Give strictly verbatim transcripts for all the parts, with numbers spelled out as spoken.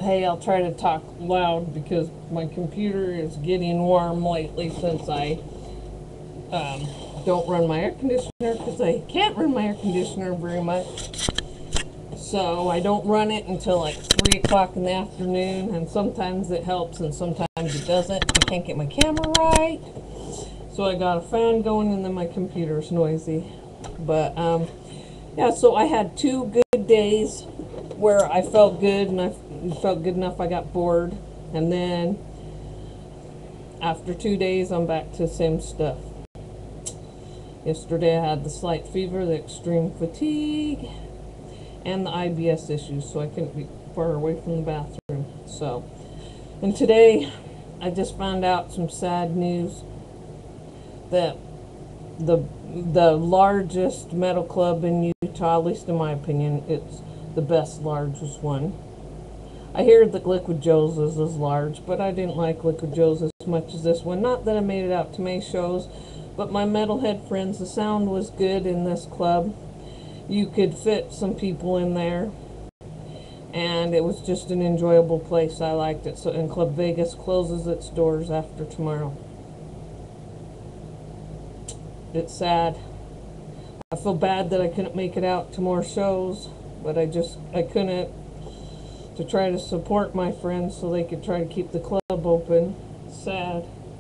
Hey, I'll try to talk loud because my computer is getting warm lately since I um, don't run my air conditioner because I can't run my air conditioner very much. So I don't run it until like three o'clock in the afternoon, and sometimes it helps and sometimes it doesn't. I can't get my camera right. So I got a fan going and then my computer's noisy. But um, yeah, so I had two good days where I felt good and I felt good enough I got bored. And then after two days, I'm back to the same stuff. Yesterday I had the slight fever, the extreme fatigue, and the I B S issues, so I couldn't be far away from the bathroom. So, and today I just found out some sad news that the the largest metal club in Utah, at least in my opinion, it's the best largest one. I hear that Liquid Joe's is as large, but I didn't like Liquid Joe's as much as this one. Not that I made it out to many shows, but my metalhead friends, the sound was good in this club. You could fit some people in there, and it was just an enjoyable place. I liked it. So, and Club Vegas closes its doors after tomorrow. It's sad. I feel bad that I couldn't make it out to more shows, but I just, I couldn't, to try to support my friends so they could try to keep the club open. Sad.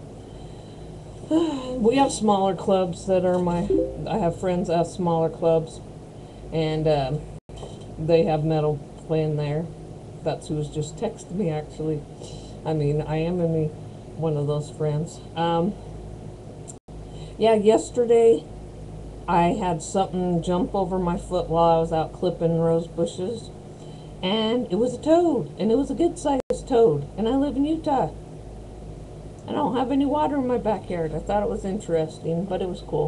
We have smaller clubs that are my, I have friends at smaller clubs, and um, they have metal playing there. That's who was just texting me, actually. I mean, I am in me, one of those friends. Um, yeah, yesterday I had something jump over my foot while I was out clipping rose bushes, and it was a toad, and it was a good sized toad, and I live in Utah. I don't have any water in my backyard. I thought it was interesting, but it was cool.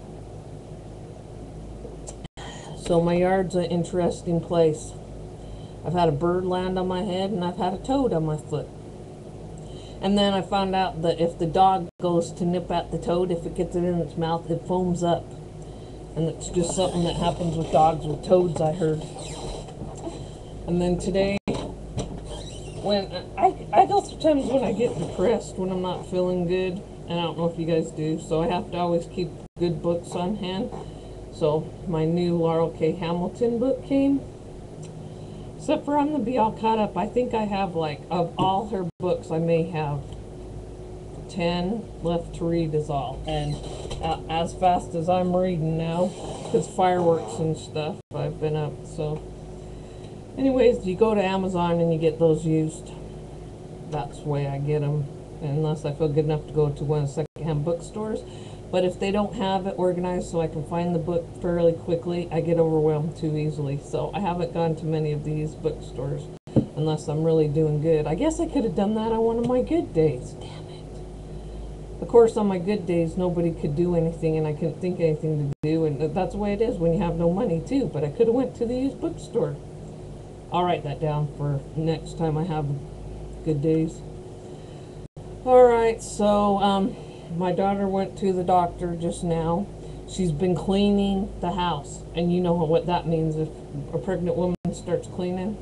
So my yard's an interesting place. I've had a bird land on my head, and I've had a toad on my foot. And then I found out that if the dog goes to nip at the toad, if it gets it in its mouth, it foams up. And it's just something that happens with dogs with toads, I heard. And then today, when I, I go through times when I get depressed, when I'm not feeling good, and I don't know if you guys do, so I have to always keep good books on hand. So my new Laurel K. Hamilton book came. Except for I'm going to be all caught up. I think I have, like, of all her books, I may have ten left to read is all. And uh, as fast as I'm reading now, because fireworks and stuff, I've been up, so. Anyways, you go to Amazon and you get those used. That's the way I get them, unless I feel good enough to go to one of the secondhand bookstores. But if they don't have it organized so I can find the book fairly quickly, I get overwhelmed too easily. So I haven't gone to many of these bookstores unless I'm really doing good. I guess I could have done that on one of my good days. Damn it. Of course, on my good days, nobody could do anything and I couldn't think of anything to do. And that's the way it is when you have no money too. But I could have went to the used bookstore. I'll write that down for next time I have good days. Alright, so um, my daughter went to the doctor just now. She's been cleaning the house. And you know what that means if a pregnant woman starts cleaning.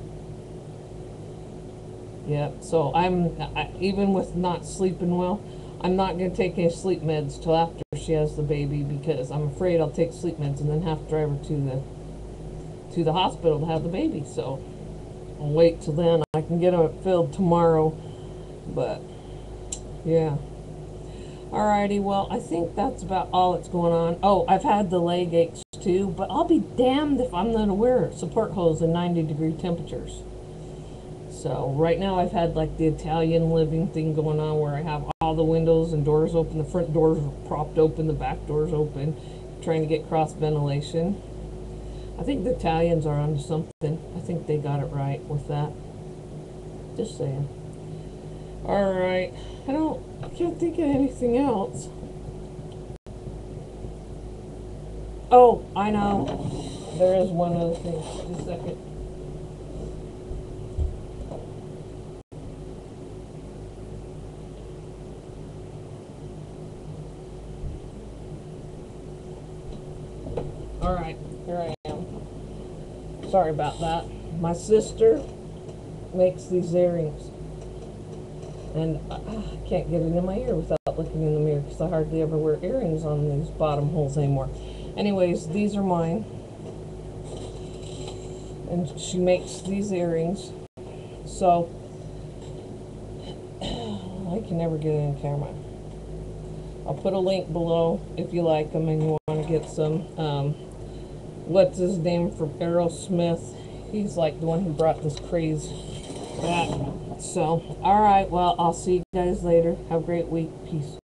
Yeah, so I'm, I, even with not sleeping well, I'm not going to take any sleep meds till after she has the baby because I'm afraid I'll take sleep meds and then have to drive her to the to the hospital to have the baby. So I'll wait till then. I can get it filled tomorrow, but yeah. Alrighty, well, I think that's about all that's going on. Oh, I've had the leg aches too, but I'll be damned if I'm going to wear support hose in ninety degree temperatures. So right now I've had like the Italian living thing going on where I have all the windows and doors open. The front doors are propped open, the back doors open, trying to get cross ventilation. I think the Italians are onto something. I think they got it right with that. Just saying. Alright. I don't, I can't think of anything else. Oh, I know. There is one other thing. Just a second. Alright, here I am. Sorry about that. My sister makes these earrings. And uh, I can't get it in my ear without looking in the mirror because I hardly ever wear earrings on these bottom holes anymore. Anyways, these are mine. And she makes these earrings. So, I can never get it in camera. I'll put a link below if you like them and you want to get some. Um, what's his name from Aerosmith? He's like the one who brought this craze back. So, alright, well, I'll see you guys later. Have a great week. Peace.